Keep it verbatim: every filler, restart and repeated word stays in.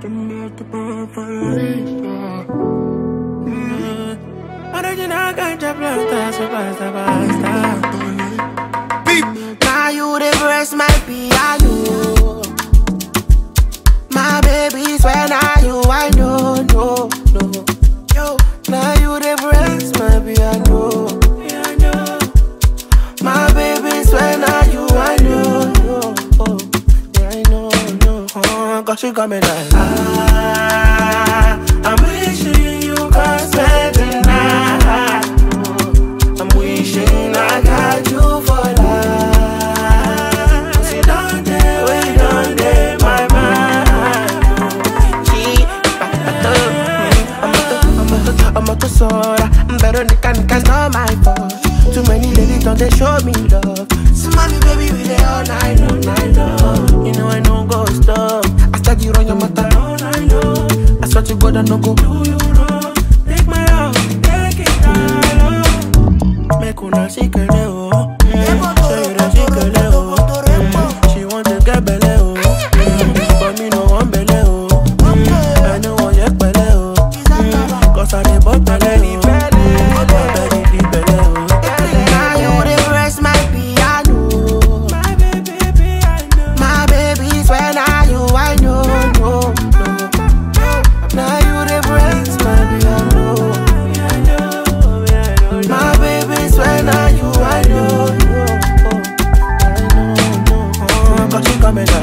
Original ganja planta, so basta, basta. Now you the press my piano. My baby swear now you I know, no, no. Yo, now you the press my piano. My baby swear now you I know, no, oh. Yeah, I know, no. Oh, cause she got me like ah, I'm wishing you could spend the night. I'm wishing I got you for life. Sit down there, wait on there, my mind. She, I'm a I'm a soda. I'm better than can can't not my fault. Too many ladies don't they show me love. Somebody baby we there all night, all night long. You know I don't go stop. I study run your matter all night long. I swear to God I no go do you wrong. Take my love, take it all. Make una secret oh. Show you the secret oh. She want to get belly oh. But me no want belly oh. I know want your belly oh. Cause I dey bought belly oh. Coming up.